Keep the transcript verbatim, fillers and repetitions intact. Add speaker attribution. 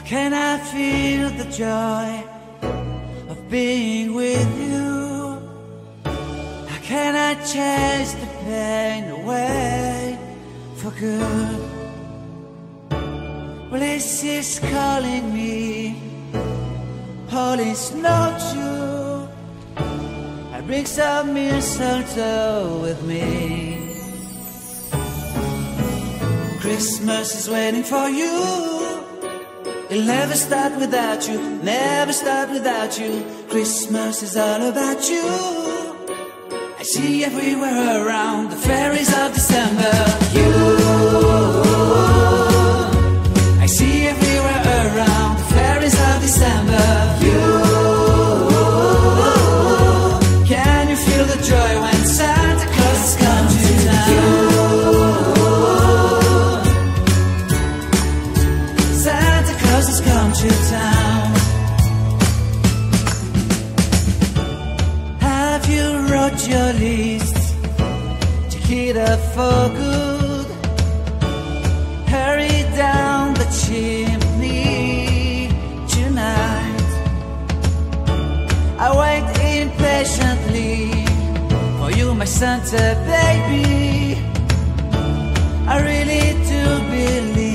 Speaker 1: can I feel the joy of being with you? How can I chase the pain away for good? Well, this is calling me, all is not true. I bring some mistletoe with me. Christmas is waiting for you. It'll never start without you, never start without you. Christmas is all about you. I see everywhere around the fairies of December. You, I see everywhere around the fairies of December. You, can you feel the joy when Santa Claus has come to town? You, Santa Claus has come to town. Have you wrote your list to hit up for good? Hurry down the chimney tonight. I wait impatiently for you, my Santa baby. I really do believe